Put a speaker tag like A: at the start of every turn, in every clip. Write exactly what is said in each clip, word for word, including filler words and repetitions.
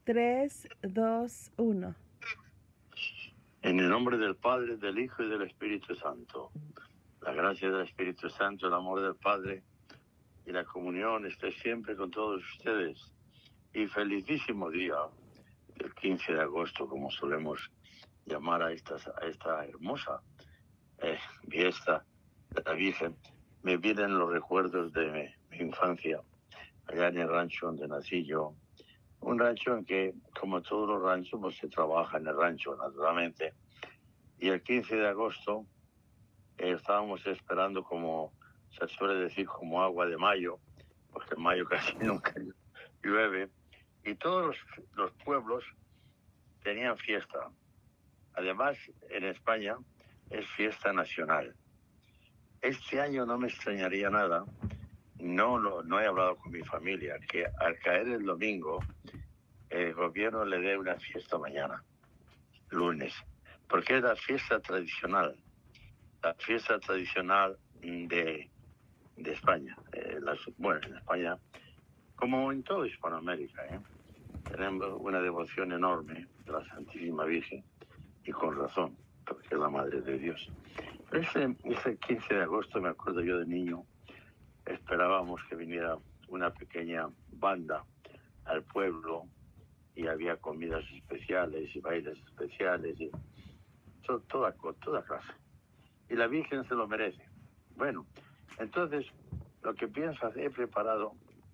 A: tres, dos, uno.
B: En el nombre del Padre, del Hijo y del Espíritu Santo. La gracia del Espíritu Santo, el amor del Padre y la comunión esté siempre con todos ustedes. Y felicísimo día del quince de agosto, como solemos llamar a esta, a esta hermosa eh, fiesta de la Virgen. Me vienen los recuerdos de mi, mi infancia, allá en el rancho donde nací yo. Un rancho en que, como todos los ranchos, pues se trabaja en el rancho, naturalmente. Y el quince de agosto eh, estábamos esperando, como se suele decir, como agua de mayo, porque en mayo casi nunca llueve, y todos los, los pueblos tenían fiesta. Además, en España es fiesta nacional. Este año no me extrañaría nada, no, lo, no he hablado con mi familia, que al caer el domingo, el gobierno le dé una fiesta mañana, lunes, porque es la fiesta tradicional, la fiesta tradicional de, de España. Eh, las, bueno, en España, como en toda Hispanoamérica, ¿eh? tenemos una devoción enorme de la Santísima Virgen, y con razón, porque es la Madre de Dios. Pero ese, ese quince de agosto, me acuerdo yo de niño, esperábamos que viniera una pequeña banda al pueblo, y había comidas especiales y bailes especiales y to, toda, toda clase. Y la Virgen se lo merece. Bueno, entonces lo que pienso hacer, he preparado,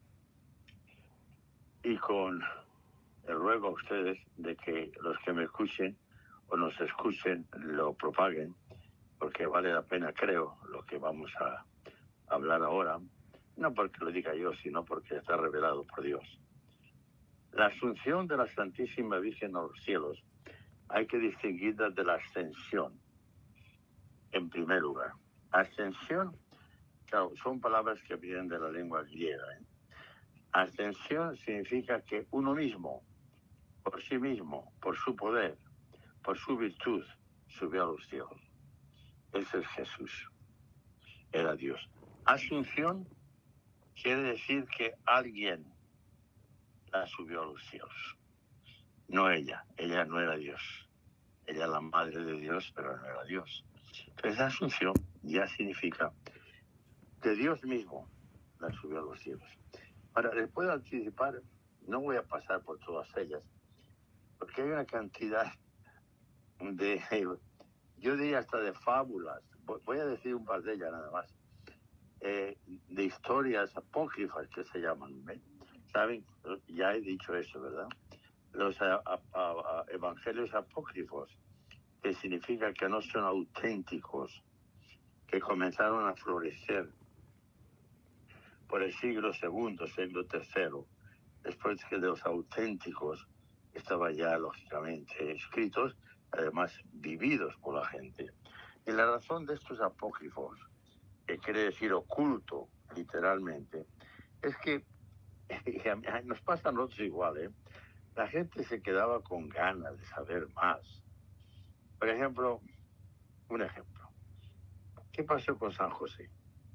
B: y con el ruego a ustedes de que los que me escuchen o nos escuchen lo propaguen, porque vale la pena, creo, lo que vamos a hablar ahora, no porque lo diga yo, sino porque está revelado por Dios. La asunción de la Santísima Virgen a los cielos hay que distinguirla de la ascensión, en primer lugar. Ascensión, claro, son palabras que vienen de la lengua griega. ¿eh? Ascensión significa que uno mismo, por sí mismo, por su poder, por su virtud, subió a los cielos. Ese es Jesús, era Dios. Asunción quiere decir que alguien la subió a los cielos. No ella, ella no era Dios. Ella es la madre de Dios, pero no era Dios. Entonces la asunción ya significa que Dios mismo la subió a los cielos. Ahora, les puedo anticipar, no voy a pasar por todas ellas, porque hay una cantidad de, yo diría hasta de fábulas, voy a decir un par de ellas nada más, eh, de historias apócrifas que se llaman, ¿eh? ¿Saben? Ya he dicho eso, ¿verdad? Los a, a, a, evangelios apócrifos, que significa que no son auténticos, que comenzaron a florecer por el siglo segundo, siglo tercero, después que de los auténticos estaban ya lógicamente escritos, además vividos por la gente. Y la razón de estos apócrifos, que quiere decir oculto, literalmente, es que nos pasa a nosotros igual, ¿eh? La gente se quedaba con ganas de saber más. Por ejemplo, un ejemplo. ¿Qué pasó con San José?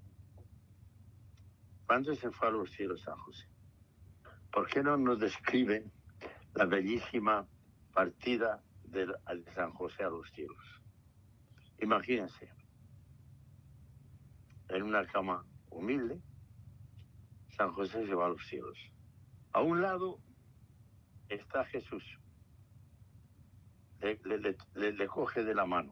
B: ¿Cuándo se fue a los cielos San José? ¿Por qué no nos describen la bellísima partida de, de San José a los cielos? Imagínense, en una cama humilde, San José se va a los cielos. A un lado está Jesús. Le, le, le, le coge de la mano.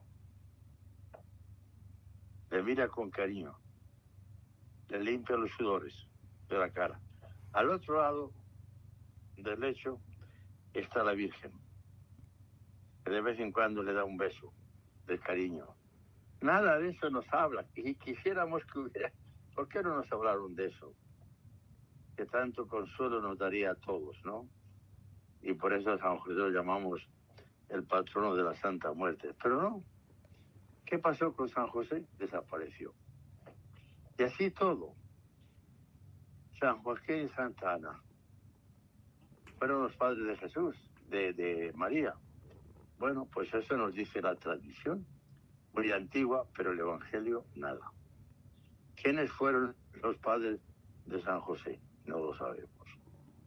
B: Le mira con cariño. Le limpia los sudores de la cara. Al otro lado del lecho está la Virgen, que de vez en cuando le da un beso de cariño. Nada de eso nos habla. Y quisiéramos que hubiera... ¿Por qué no nos hablaron de eso? Que tanto consuelo nos daría a todos, ¿no? Y por eso a San José lo llamamos el patrono de la Santa Muerte. Pero no. ¿Qué pasó con San José? Desapareció. Y así todo. San Joaquín y Santa Ana fueron los padres de Jesús, de, de María. Bueno, pues eso nos dice la tradición, muy antigua, pero el Evangelio nada. ¿Quiénes fueron los padres de San José? No lo sabemos.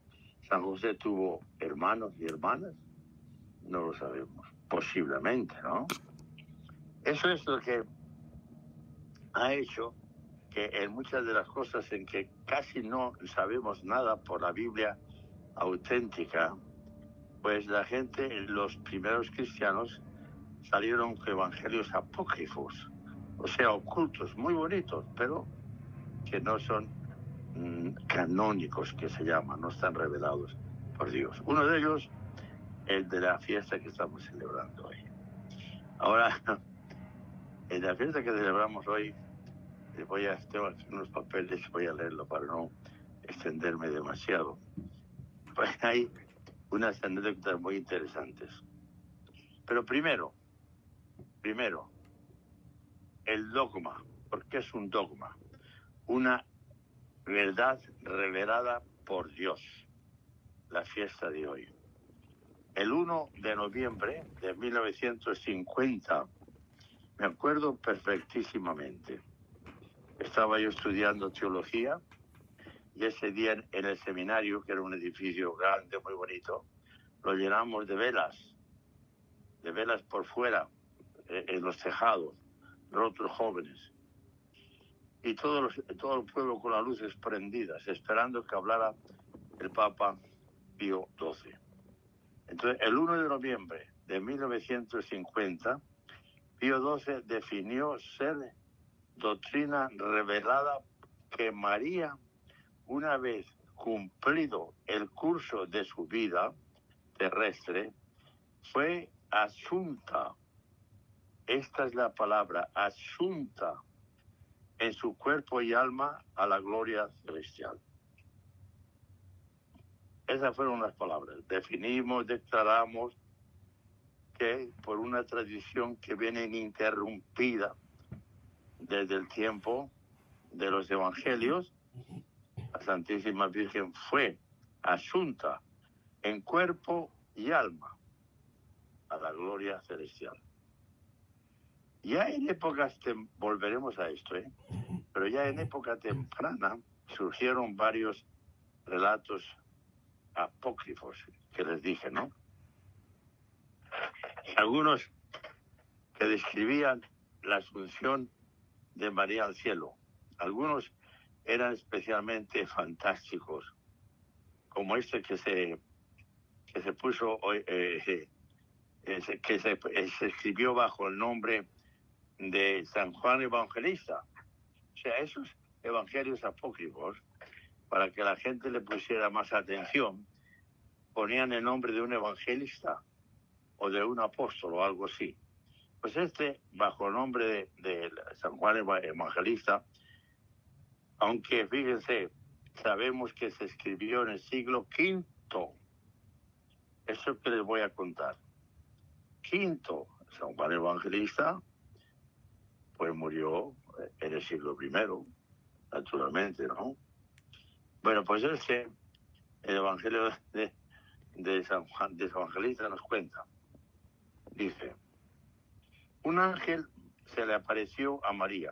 B: ¿San José tuvo hermanos y hermanas? No lo sabemos. Posiblemente, ¿no? Eso es lo que ha hecho que en muchas de las cosas en que casi no sabemos nada por la Biblia auténtica, pues la gente, los primeros cristianos, salieron con evangelios apócrifos, o sea, ocultos, muy bonitos, pero que no son mmm, canónicos, que se llaman, no están revelados por Dios. Uno de ellos, el de la fiesta que estamos celebrando hoy. Ahora, en la fiesta que celebramos hoy, voy a, tengo aquí unos papeles, voy a leerlo para no extenderme demasiado. Pues hay unas anécdotas muy interesantes. Pero primero, primero, el dogma. ¿Por qué es un dogma? Una verdad revelada por Dios. La fiesta de hoy. El primero de noviembre de mil novecientos cincuenta, me acuerdo perfectísimamente. Estaba yo estudiando teología y ese día en el seminario, que era un edificio grande, muy bonito, lo llenamos de velas, de velas por fuera, en los tejados, nosotros jóvenes. Y todo, los, todo el pueblo con las luces prendidas, esperando que hablara el Papa Pío doce. Entonces, el primero de noviembre de mil novecientos cincuenta, Pío doce definió ser doctrina revelada que María, una vez cumplido el curso de su vida terrestre, fue asunta, esta es la palabra, asunta en su cuerpo y alma a la gloria celestial. Esas fueron las palabras. Definimos, declaramos que por una tradición que viene ininterrumpida desde el tiempo de los evangelios, la Santísima Virgen fue asunta en cuerpo y alma a la gloria celestial. Ya en épocas, volveremos a esto, ¿eh? pero ya en época temprana surgieron varios relatos apócrifos que les dije, ¿no? Algunos que describían la asunción de María al cielo. Algunos eran especialmente fantásticos, como este que se, que se puso hoy, eh, eh, que se, eh, se escribió bajo el nombre de San Juan Evangelista. O sea, esos evangelios apócrifos, para que la gente le pusiera más atención, ponían el nombre de un evangelista o de un apóstol o algo así. Pues este, bajo el nombre de, de San Juan Evangelista, aunque fíjense, sabemos que se escribió en el siglo quinto. Eso que les voy a contar. Quinto, San Juan Evangelista, pues murió en el siglo primero, naturalmente, ¿no? Bueno, pues este, el Evangelio de, de San Juan de San Evangelista nos cuenta. Dice, un ángel se le apareció a María,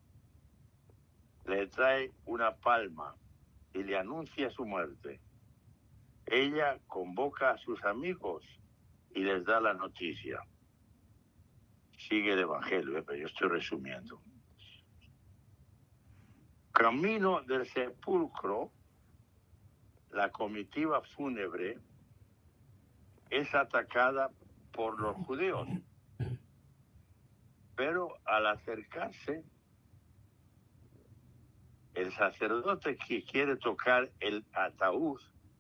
B: le trae una palma y le anuncia su muerte. Ella convoca a sus amigos y les da la noticia. Sigue el Evangelio, ¿eh? Pero yo estoy resumiendo. Camino del sepulcro, la comitiva fúnebre es atacada por los judíos, pero al acercarse, el sacerdote que quiere tocar el ataúd,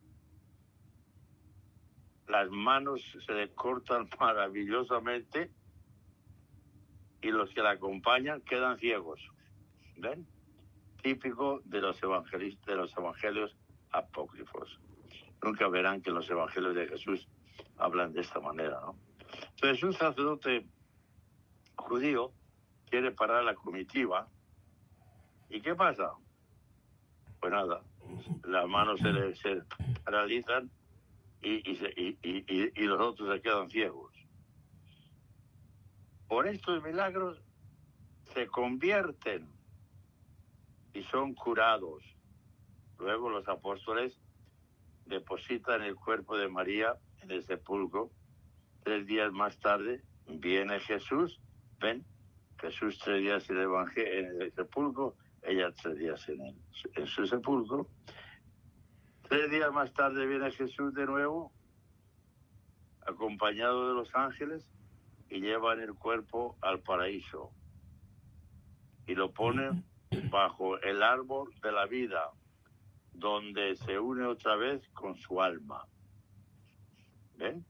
B: las manos se le cortan maravillosamente y los que la acompañan quedan ciegos. ¿Ven? Típico de los evangelistas, de los evangelios apócrifos. Nunca verán que los evangelios de Jesús hablan de esta manera, ¿no? Entonces, un sacerdote judío quiere parar la comitiva. ¿Y qué pasa? Pues nada, las manos se le se paralizan y, y, se, y, y, y los otros se quedan ciegos. Por estos milagros se convierten y son curados. Luego los apóstoles depositan el cuerpo de María en el sepulcro. Tres días más tarde viene Jesús, ven, Jesús tres días en el evangelio, en el sepulcro, ella tres días en, el, en su sepulcro. Tres días más tarde viene Jesús de nuevo, acompañado de los ángeles, y llevan el cuerpo al paraíso y lo ponen bajo el árbol de la vida, donde se une otra vez con su alma. ¿Ven?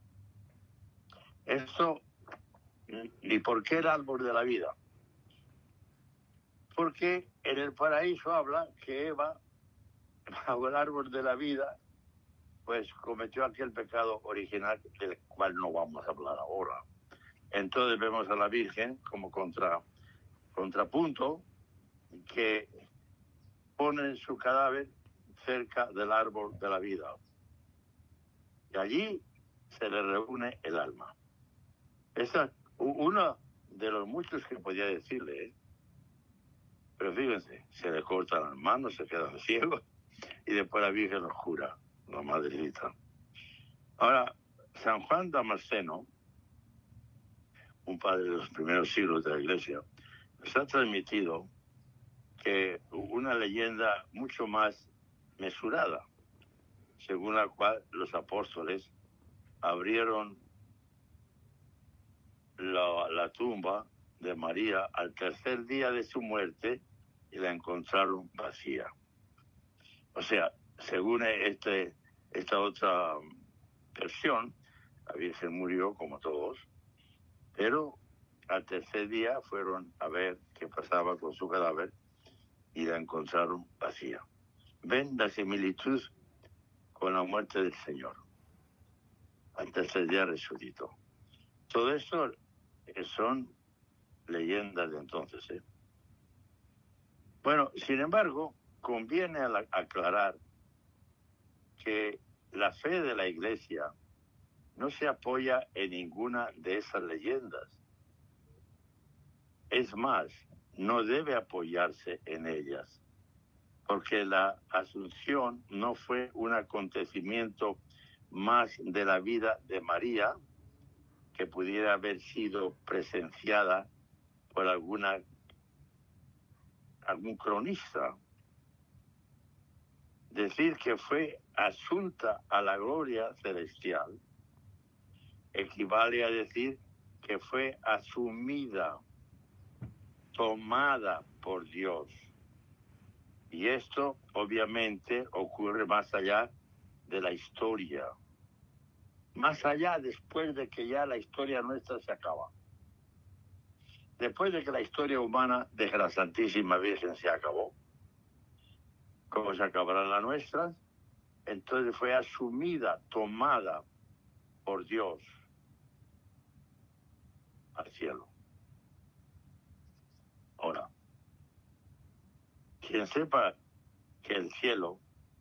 B: Esto, ¿y por qué el árbol de la vida? Porque en el paraíso habla que Eva, bajo el árbol de la vida, pues cometió aquel pecado original del cual no vamos a hablar ahora. Entonces vemos a la Virgen como contra, contrapunto, que pone su cadáver cerca del árbol de la vida. Y allí se le reúne el alma. Esa es uno de los muchos que podía decirle, ¿eh? Pero fíjense, se le cortan las manos, se quedan ciegos, y después la Virgen lo jura, la madrecita. Ahora, San Juan Damasceno, un padre de los primeros siglos de la Iglesia, nos ha transmitido que una leyenda mucho más mesurada, según la cual los apóstoles abrieron la, la tumba de María al tercer día de su muerte y la encontraron vacía. O sea, según este, esta otra versión, la Virgen murió como todos, pero al tercer día fueron a ver qué pasaba con su cadáver y la encontraron vacía. Ven la similitud con la muerte del Señor. Al tercer día resucitó. Todo esto son leyendas de entonces, ¿eh? Bueno, sin embargo, conviene aclarar que la fe de la Iglesia no se apoya en ninguna de esas leyendas. Es más, no debe apoyarse en ellas, porque la Asunción no fue un acontecimiento más de la vida de María, que pudiera haber sido presenciada por alguna, algún cronista. Decir que fue asunta a la gloria celestial equivale a decir que fue asumida, tomada por Dios. Y esto obviamente ocurre más allá de la historia. Más allá después de que ya la historia nuestra se acaba. Después de que la historia humana de la Santísima Virgen se acabó, como se acabará la nuestra, entonces fue asumida, tomada por Dios al cielo. Ahora, quien sepa que el cielo,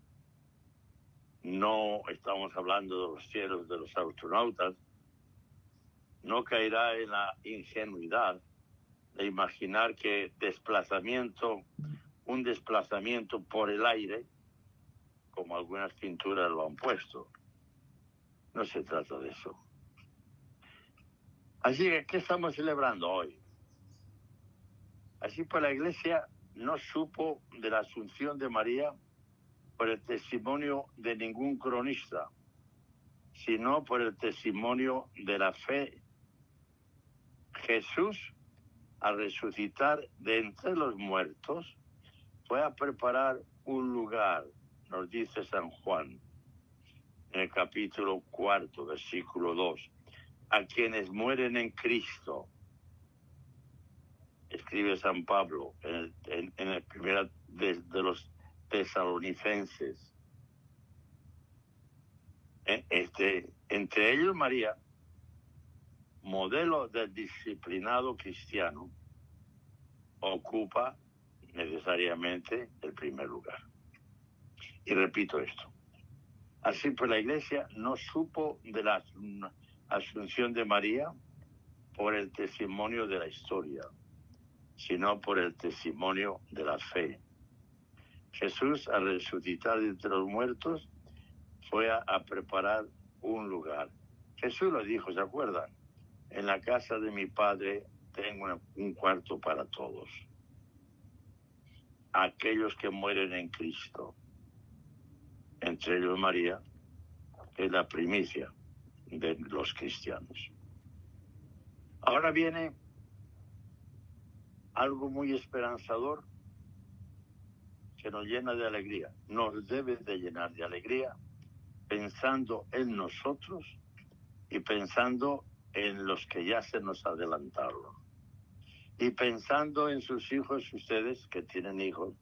B: no estamos hablando de los cielos de los astronautas, no caerá en la ingenuidad de imaginar que desplazamiento, un desplazamiento por el aire, como algunas pinturas lo han puesto. No se trata de eso. Así que, ¿qué estamos celebrando hoy? Así pues, la Iglesia no supo de la Asunción de María por el testimonio de ningún cronista, sino por el testimonio de la fe. Jesús, al resucitar de entre los muertos, fue a preparar un lugar, nos dice San Juan, en el capítulo cuarto, versículo dos, a quienes mueren en Cristo. Escribe San Pablo en el, en, en el primero de, de los tesalonicenses. Este, entre ellos María, modelo del disciplinado cristiano, ocupa necesariamente el primer lugar. Y repito esto. Así pues, la Iglesia no supo de la Asunción de María por el testimonio de la historia, sino por el testimonio de la fe. Jesús, al resucitar de entre los muertos, fue a, a preparar un lugar. Jesús lo dijo, ¿se acuerdan? En la casa de mi Padre tengo una, un cuarto para todos. Aquellos que mueren en Cristo, entre ellos María, que es la primicia de los cristianos. Ahora viene algo muy esperanzador que nos llena de alegría. Nos debe de llenar de alegría pensando en nosotros y pensando en los que ya se nos adelantaron. Y pensando en sus hijos, ustedes que tienen hijos,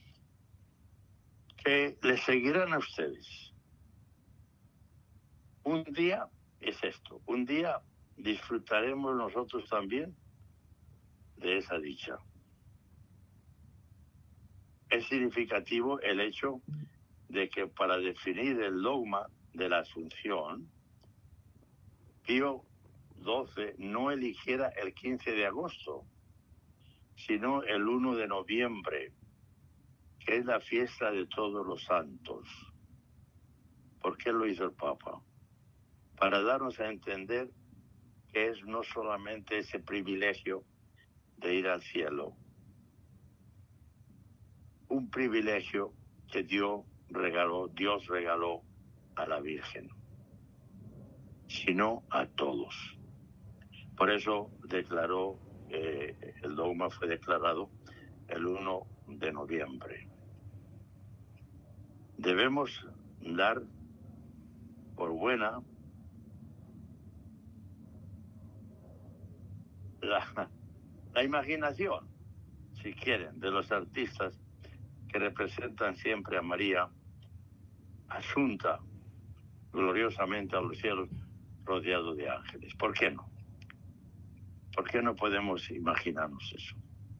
B: que les seguirán a ustedes. Un día es esto, un día disfrutaremos nosotros también de esa dicha. Es significativo el hecho de que para definir el dogma de la Asunción, Pío doce no eligiera el quince de agosto, sino el uno de noviembre, que es la fiesta de todos los santos. ¿Por qué lo hizo el Papa? Para darnos a entender que es no solamente ese privilegio de ir al cielo, un privilegio que Dios regaló, Dios regaló a la Virgen, sino a todos. Por eso declaró, eh, el dogma fue declarado el uno de noviembre. Debemos dar por buena la, la imaginación, si quieren, de los artistas que representan siempre a María asunta gloriosamente a los cielos rodeado de ángeles. ¿Por qué no? ¿Por qué no podemos imaginarnos eso?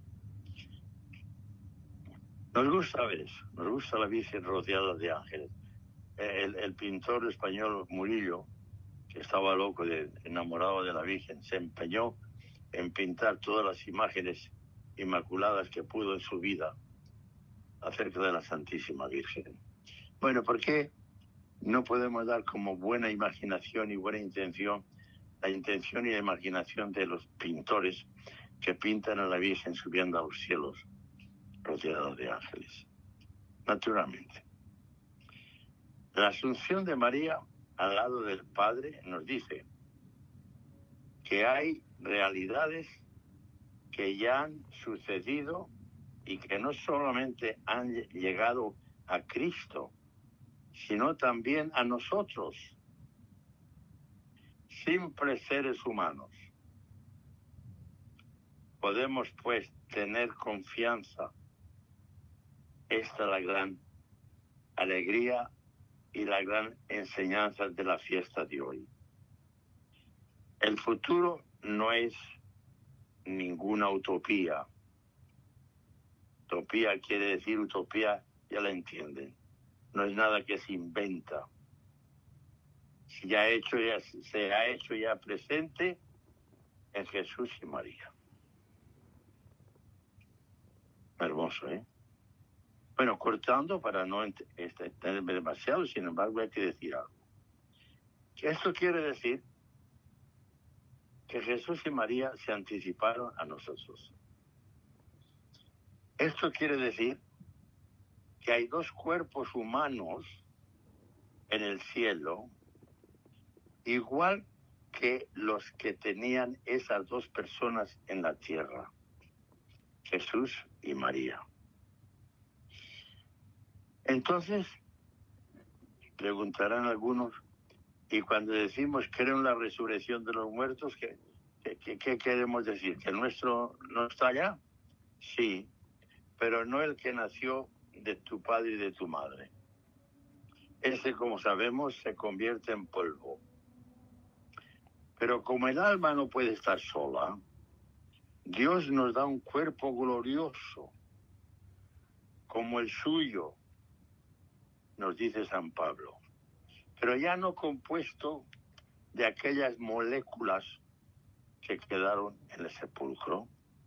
B: Nos gusta ver eso, nos gusta la Virgen rodeada de ángeles. El, el pintor español Murillo, que estaba loco, de, enamorado de la Virgen, se empeñó en pintar todas las imágenes inmaculadas que pudo en su vida acerca de la Santísima Virgen. Bueno, ¿por qué no podemos dar como buena imaginación y buena intención la intención y la imaginación de los pintores que pintan a la Virgen subiendo a los cielos rodeada de ángeles? Naturalmente. La Asunción de María al lado del Padre nos dice que hay realidades que ya han sucedido y que no solamente han llegado a Cristo, sino también a nosotros, simples seres humanos. Podemos pues tener confianza. Esta es la gran alegría y la gran enseñanza de la fiesta de hoy. El futuro no es ninguna utopía. Utopía quiere decir utopía, ya la entienden. No es nada que se inventa. Si ya hecho, ya se ha hecho ya presente en Jesús y María. Hermoso, ¿eh? Bueno, cortando para no extenderme demasiado, sin embargo hay que decir algo. Esto quiere decir que Jesús y María se anticiparon a nosotros. Esto quiere decir que hay dos cuerpos humanos en el cielo, igual que los que tenían esas dos personas en la tierra, Jesús y María. Entonces, preguntarán algunos, y cuando decimos creo en la resurrección de los muertos, ¿qué, qué, qué queremos decir? ¿Que el nuestro no está allá? Sí, pero no el que nació de tu padre y de tu madre. Ese, como sabemos, se convierte en polvo. Pero como el alma no puede estar sola, Dios nos da un cuerpo glorioso, como el suyo, nos dice San Pablo, pero ya no compuesto de aquellas moléculas que quedaron en el sepulcro,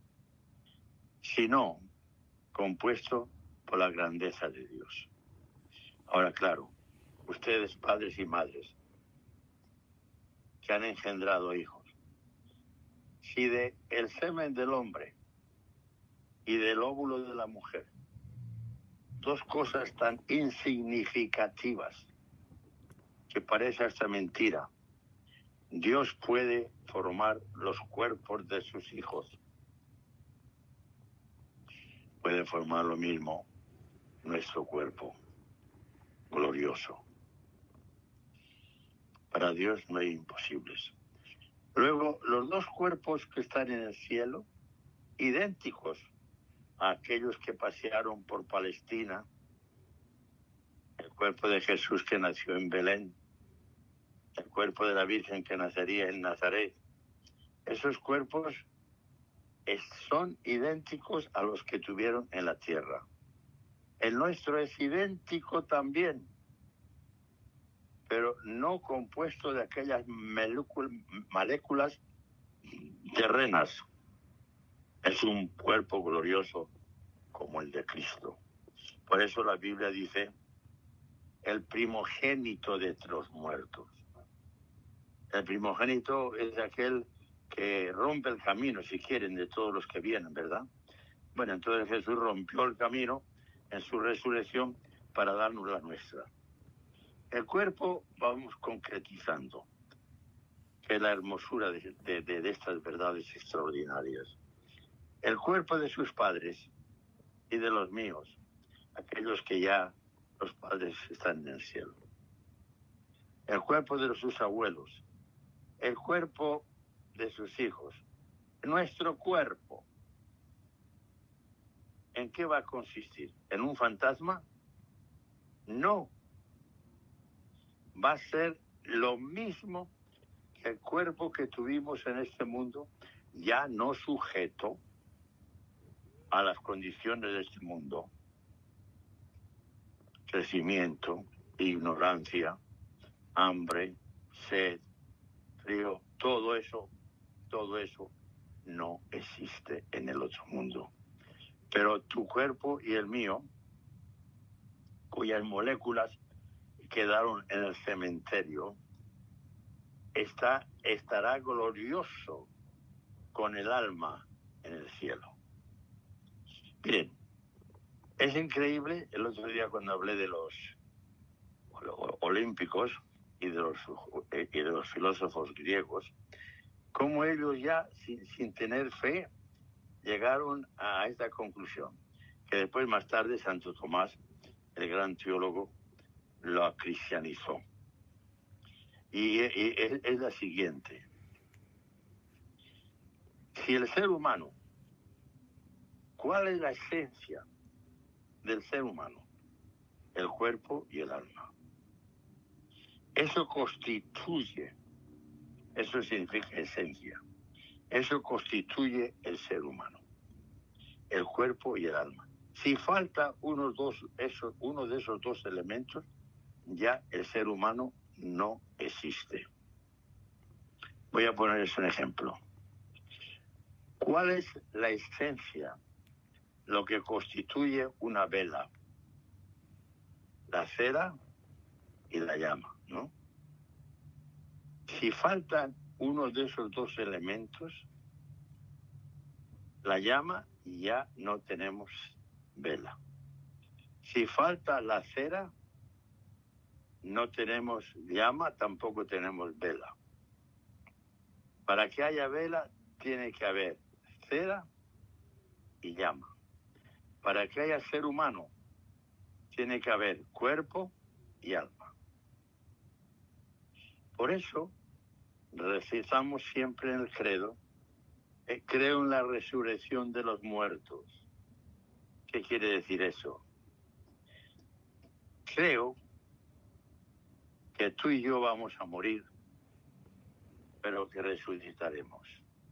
B: sino compuesto por la grandeza de Dios. Ahora, claro, ustedes padres y madres que han engendrado hijos, si de el semen del hombre y del óvulo de la mujer, dos cosas tan insignificativas que parece hasta mentira, Dios puede formar los cuerpos de sus hijos. Puede formar lo mismo nuestro cuerpo glorioso. Para Dios no hay imposibles. Luego, los dos cuerpos que están en el cielo, idénticos a aquellos que pasearon por Palestina, el cuerpo de Jesús que nació en Belén, el cuerpo de la Virgen que nacería en Nazaret, esos cuerpos es, son idénticos a los que tuvieron en la tierra. El nuestro es idéntico también, pero no compuesto de aquellas moléculas terrenas. Es un cuerpo glorioso como el de Cristo. Por eso la Biblia dice, el primogénito de los muertos. El primogénito es aquel que rompe el camino, si quieren, de todos los que vienen, ¿verdad? Bueno, entonces Jesús rompió el camino en su resurrección para darnos la nuestra. El cuerpo vamos concretizando, que es la hermosura de, de, de estas verdades extraordinarias. El cuerpo de sus padres y de los míos, aquellos que ya los padres están en el cielo. El cuerpo de sus abuelos, el cuerpo de sus hijos, nuestro cuerpo. ¿En qué va a consistir? ¿En un fantasma? No. Va a ser lo mismo que el cuerpo que tuvimos en este mundo, ya no sujeto a las condiciones de este mundo. Crecimiento, ignorancia, hambre, sed, frío, todo eso, todo eso no existe en el otro mundo. Pero tu cuerpo y el mío, cuyas moléculas quedaron en el cementerio, está, estará glorioso con el alma en el cielo. Miren, es increíble, el otro día cuando hablé de los olímpicos y de los, y de los filósofos griegos, cómo ellos ya, sin, sin tener fe, llegaron a esta conclusión, que después más tarde Santo Tomás, el gran teólogo, lo cristianizó. Y, y es, es la siguiente. Si el ser humano, ¿cuál es la esencia del ser humano? El cuerpo y el alma. Eso constituye, eso significa esencia, eso constituye el ser humano, el cuerpo y el alma. Si falta uno, dos, esos, uno de esos dos elementos, ya el ser humano no existe. Voy a ponerles un ejemplo. ¿Cuál es la esencia, lo que constituye una vela? La cera y la llama, ¿no? Si faltan uno de esos dos elementos, la llama, ya no tenemos vela. Si falta la cera, no tenemos llama, tampoco tenemos vela. Para que haya vela, tiene que haber cera y llama. Para que haya ser humano, tiene que haber cuerpo y alma. Por eso, recitamos siempre en el credo, eh, creo en la resurrección de los muertos. ¿Qué quiere decir eso? Creo que tú y yo vamos a morir, pero que resucitaremos.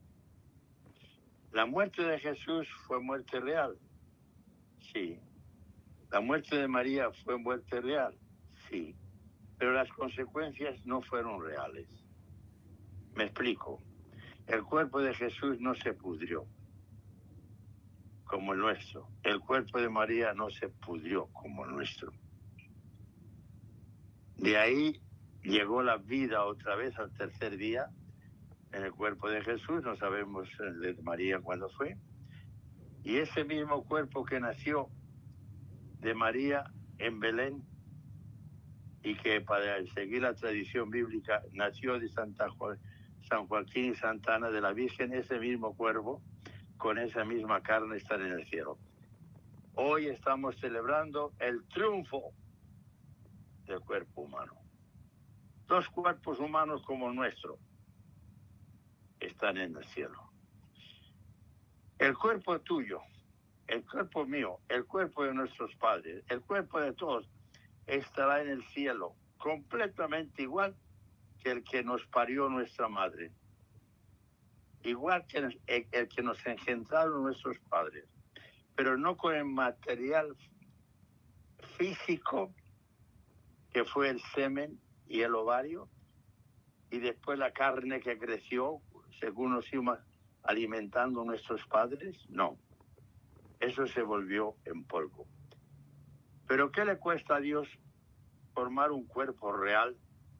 B: ¿La muerte de Jesús fue muerte real? Sí. ¿La muerte de María fue muerte real? Sí. Pero las consecuencias no fueron reales. Me explico. El cuerpo de Jesús no se pudrió como el nuestro. El cuerpo de María no se pudrió como el nuestro. De ahí llegó la vida otra vez al tercer día en el cuerpo de Jesús, no sabemos el de María cuándo fue, y ese mismo cuerpo que nació de María en Belén y que para seguir la tradición bíblica nació de Santa Juan, San Joaquín y Santa Ana de la Virgen, ese mismo cuerpo con esa misma carne está en el cielo. Hoy estamos celebrando el triunfo del cuerpo humano. Dos cuerpos humanos como el nuestro están en el cielo. El cuerpo tuyo, el cuerpo mío, el cuerpo de nuestros padres, el cuerpo de todos estará en el cielo, completamente igual que el que nos parió nuestra madre, igual que el, el que nos engendraron nuestros padres, pero no con el material físico que fue el semen y el ovario, y después la carne que creció según nos íbamos alimentando nuestros padres. No, eso se volvió en polvo. Pero ¿qué le cuesta a Dios formar un cuerpo real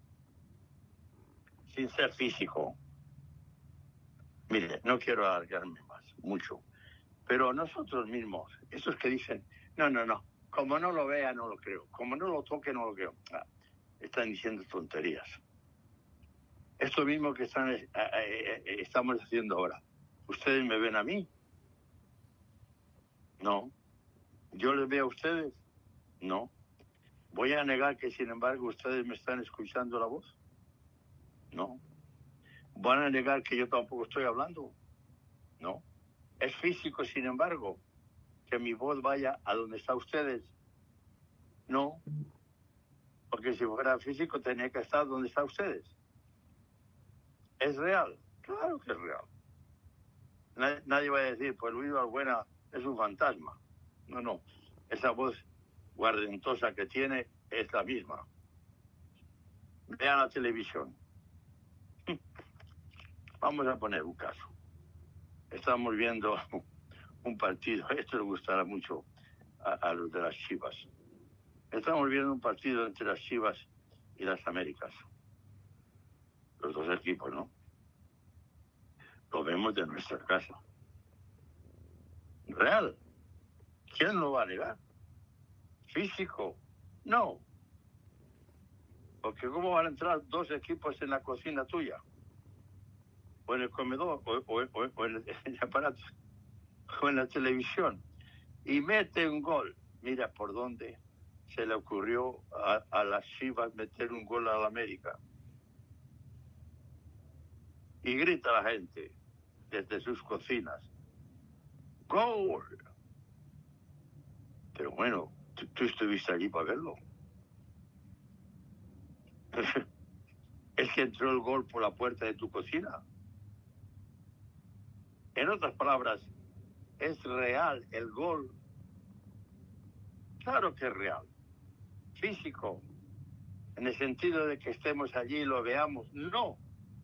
B: sin ser físico? Mire, no quiero alargarme más, mucho, pero nosotros mismos, esos que dicen, no, no, no, como no lo vea, no lo creo, como no lo toque, no lo creo, ah, están diciendo tonterías. Esto mismo que están, eh, eh, eh, estamos haciendo ahora. ¿Ustedes me ven a mí? No. ¿Yo les veo a ustedes? No. ¿Voy a negar que, sin embargo, ustedes me están escuchando la voz? No. ¿Van a negar que yo tampoco estoy hablando? No. ¿Es físico, sin embargo, que mi voz vaya a donde están ustedes? No. Porque si fuera físico, tenía que estar donde están ustedes. ¿Es real? Claro que es real. Nadie, nadie va a decir, pues Luis Balbuena es un fantasma. No, no. Esa voz guardentosa que tiene es la misma. Vean la televisión. Vamos a poner un caso. Estamos viendo un partido, esto le gustará mucho a, a los de las Chivas. Estamos viendo un partido entre las Chivas y las Américas. Los dos equipos, ¿no? Lo vemos de nuestra casa. Real. ¿Quién lo va a negar? Físico. No. Porque ¿cómo van a entrar dos equipos en la cocina tuya? O en el comedor, o, o, o, o en el aparato, o en la televisión. Y mete un gol. Mira por dónde se le ocurrió a, a las Chivas meter un gol a la América. Y grita la gente desde sus cocinas. ¡Gol! Pero bueno, tú, tú estuviste allí para verlo. Es que entró el gol por la puerta de tu cocina. En otras palabras, ¿es real el gol? Claro que es real. Físico. En el sentido de que estemos allí y lo veamos. No.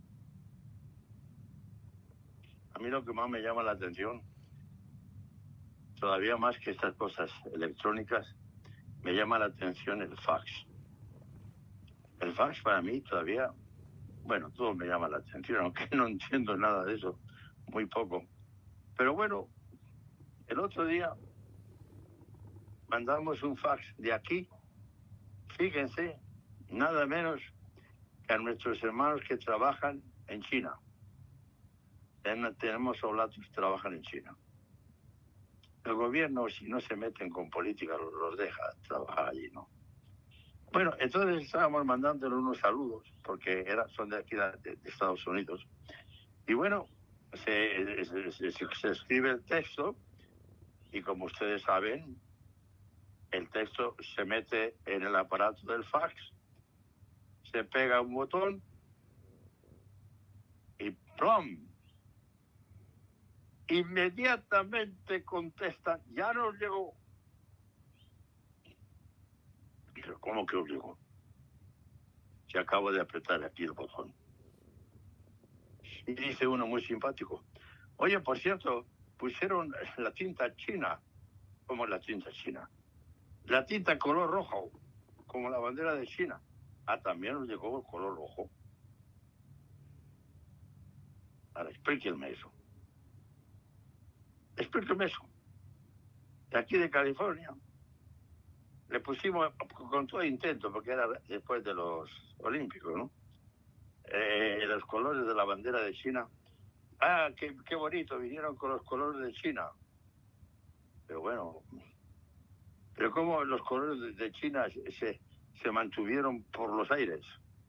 B: A mí lo que más me llama la atención, todavía más que estas cosas electrónicas, me llama la atención el fax. El fax para mí todavía, bueno, todo me llama la atención, aunque no entiendo nada de eso, muy poco. Pero bueno, el otro día mandamos un fax de aquí, fíjense, nada menos que a nuestros hermanos que trabajan en China. Tenemos oblatos que trabajan en China. El gobierno, si no se meten con política, los, los deja trabajar allí, ¿no? Bueno, entonces estábamos mandándole unos saludos, porque era, son de aquí de, de Estados Unidos. Y bueno, se, se, se, se escribe el texto, y como ustedes saben, el texto se mete en el aparato del fax, se pega un botón, y ¡plum! Inmediatamente contestan, ya nos llegó. Pero ¿cómo que os llegó? Si acabo de apretar aquí el botón. Y dice uno muy simpático, oye, por cierto, pusieron la tinta china, como la tinta china, la tinta color rojo, como la bandera de China. Ah, también nos llegó el color rojo. Ahora, explíquenme eso. Explíquenme eso. De aquí de California, le pusimos con todo intento, porque era después de los Olímpicos, ¿no? Eh, los colores de la bandera de China. Ah, qué, qué bonito, vinieron con los colores de China. Pero bueno, pero cómo los colores de, de China se, se mantuvieron por los aires.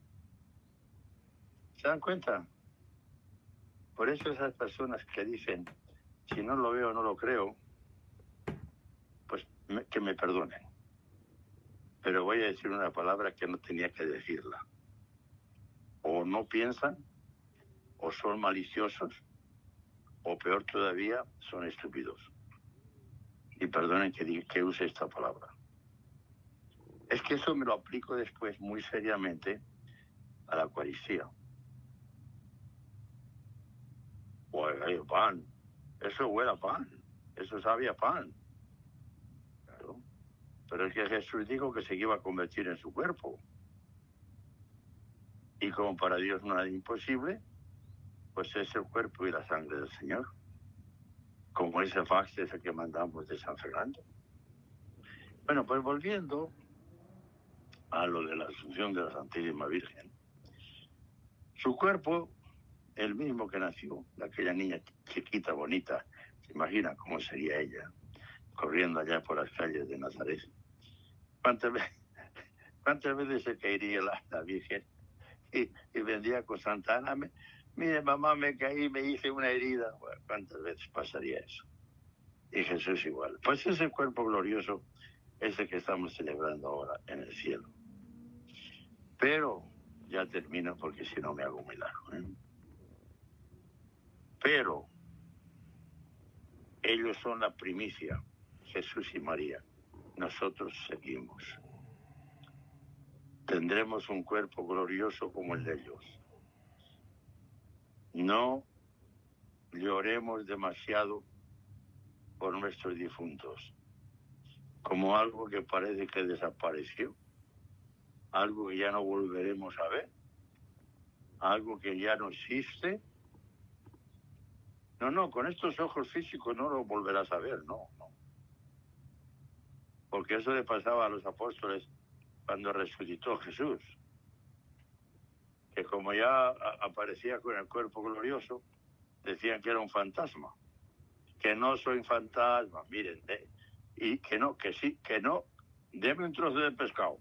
B: ¿Se dan cuenta? Por eso esas personas que dicen, si no lo veo, no lo creo, pues me, que me perdonen. Pero voy a decir una palabra que no tenía que decirla. O no piensan, o son maliciosos, o peor todavía, son estúpidos. Y perdonen que, diga, que use esta palabra. Es que eso me lo aplico después muy seriamente a la Eucaristía. O el pan. Eso huele a pan. Eso sabe a pan. Claro. Pero es que Jesús dijo que se iba a convertir en su cuerpo. Y como para Dios no es imposible, pues es el cuerpo y la sangre del Señor. Como ese fax ese que mandamos de San Fernando. Bueno, pues volviendo a lo de la Asunción de la Santísima Virgen. Su cuerpo, el mismo que nació, de aquella niña chiquita, bonita, se imagina cómo sería ella, corriendo allá por las calles de Nazaret. ¿Cuántas veces, cuántas veces se caería la, la Virgen y, y vendría con Santana? Me, mire, mamá, me caí, me hice una herida. Bueno, ¿cuántas veces pasaría eso? Y Jesús igual. Pues ese cuerpo glorioso es el que estamos celebrando ahora en el cielo. Pero, ya termino porque si no me hago muy largo, ¿eh? Pero, ellos son la primicia, Jesús y María. Nosotros seguimos. Tendremos un cuerpo glorioso como el de ellos. No lloremos demasiado por nuestros difuntos, como algo que parece que desapareció, algo que ya no volveremos a ver, algo que ya no existe. No, no, con estos ojos físicos no lo volverás a ver, no, no. Porque eso le pasaba a los apóstoles cuando resucitó Jesús, que como ya aparecía con el cuerpo glorioso, decían que era un fantasma, que no soy fantasma, miren, eh, y que no, que sí, que no, deme un trozo de pescado.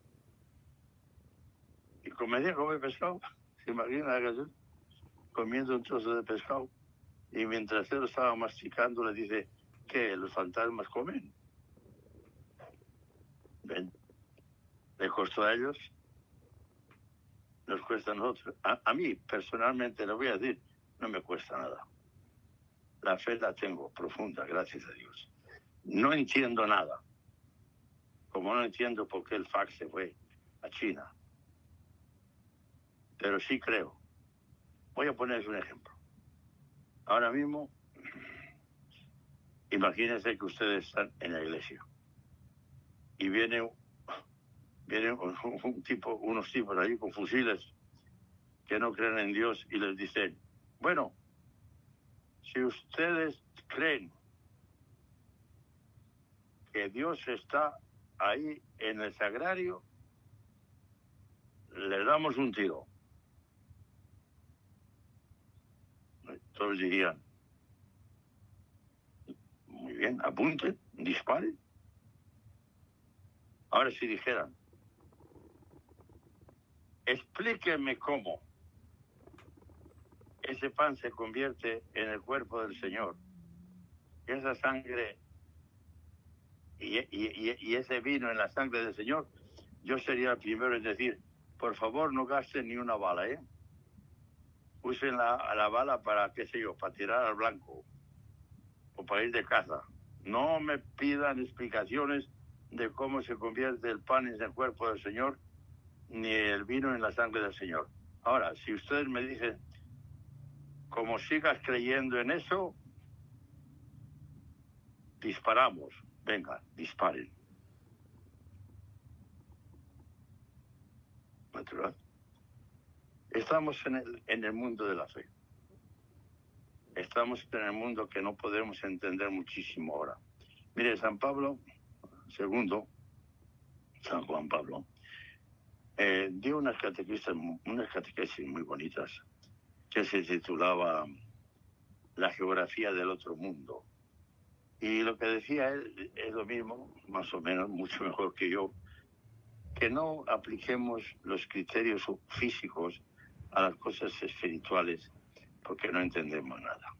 B: Y comía comer pescado, se imagina a Jesús comiendo un trozo de pescado, y mientras él estaba masticando le dice, ¿qué? ¿Los fantasmas comen? ¿Ven? ¿Le costó a ellos? Nos cuesta a nosotros. A, a mí, personalmente, le voy a decir, no me cuesta nada. La fe la tengo profunda, gracias a Dios. No entiendo nada. Como no entiendo por qué el fax se fue a China. Pero sí creo. Voy a ponerles un ejemplo. Ahora mismo, imagínense que ustedes están en la iglesia. Y viene, viene un, un tipo, unos tipos ahí con fusiles que no creen en Dios y les dicen, bueno, si ustedes creen que Dios está ahí en el sagrario, le damos un tiro. Todos dirían, muy bien, apunten, disparen. Ahora si dijeran, explíquenme cómo ese pan se convierte en el cuerpo del Señor, y esa sangre y, y, y ese vino en la sangre del Señor, yo sería el primero en decir, por favor no gasten ni una bala, ¿eh? Usen la, la bala para, qué sé yo, para tirar al blanco o para ir de caza. No me pidan explicaciones de cómo se convierte el pan en el cuerpo del Señor ni el vino en la sangre del Señor. Ahora, si ustedes me dicen, como sigas creyendo en eso, disparamos. Venga, disparen. natural. Estamos en el, en el mundo de la fe. Estamos en el mundo que no podemos entender muchísimo ahora. Mire, San Pablo segundo, San Juan Pablo, eh, dio unas catequesis, unas catequesis muy bonitas que se titulaba La geografía del otro mundo. Y lo que decía él es lo mismo, más o menos, mucho mejor que yo, que no apliquemos los criterios físicos a las cosas espirituales porque no entendemos nada.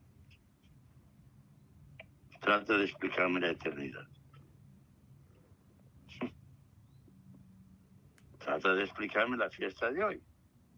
B: Trata de explicarme la eternidad. Trata de explicarme la fiesta de hoy.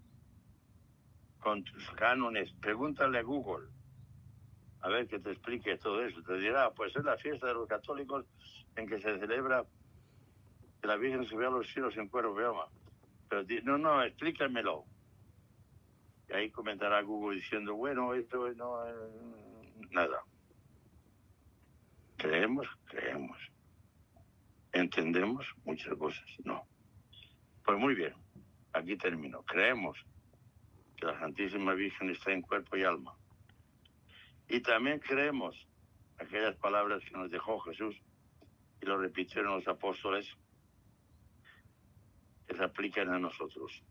B: Con tus cánones, pregúntale a Google, a ver que te explique todo eso. Te dirá, pues es la fiesta de los católicos en que se celebra que la Virgen subió a los cielos en cuerpo de alma. Pero no, no, explícamelo. Y ahí comentará Google diciendo, bueno, esto no es nada. Creemos, creemos. ¿Entendemos muchas cosas? No. Pues muy bien, aquí termino. Creemos que la Santísima Virgen está en cuerpo y alma. Y también creemos aquellas palabras que nos dejó Jesús y lo repitieron los apóstoles, que se aplican a nosotros.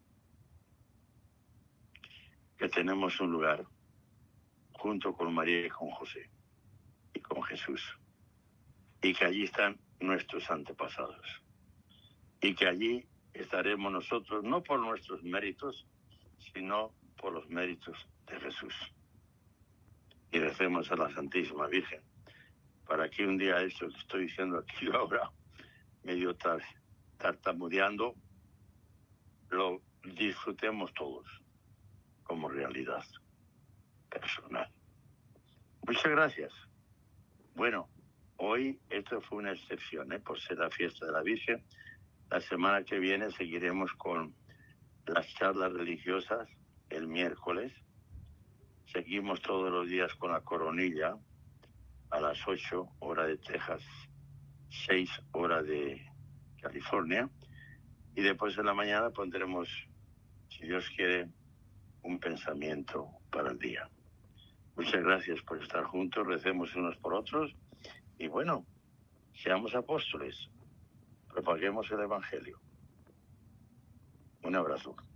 B: Que tenemos un lugar junto con María y con José y con Jesús. Y que allí están nuestros antepasados. Y que allí estaremos nosotros, no por nuestros méritos, sino por los méritos de Jesús. Y recemos a la Santísima Virgen para que un día esto que estoy diciendo aquí ahora, medio tar, tartamudeando, lo disfrutemos todos como realidad personal. Muchas gracias. Bueno, hoy esto fue una excepción, ¿eh? Por ser la fiesta de la Virgen. La semana que viene seguiremos con las charlas religiosas el miércoles. Seguimos todos los días con la coronilla a las ocho, hora de Texas, seis, hora de California. Y después en la mañana pondremos, si Dios quiere, un pensamiento para el día. Muchas gracias por estar juntos, recemos unos por otros y bueno, seamos apóstoles, propaguemos el Evangelio. Un abrazo.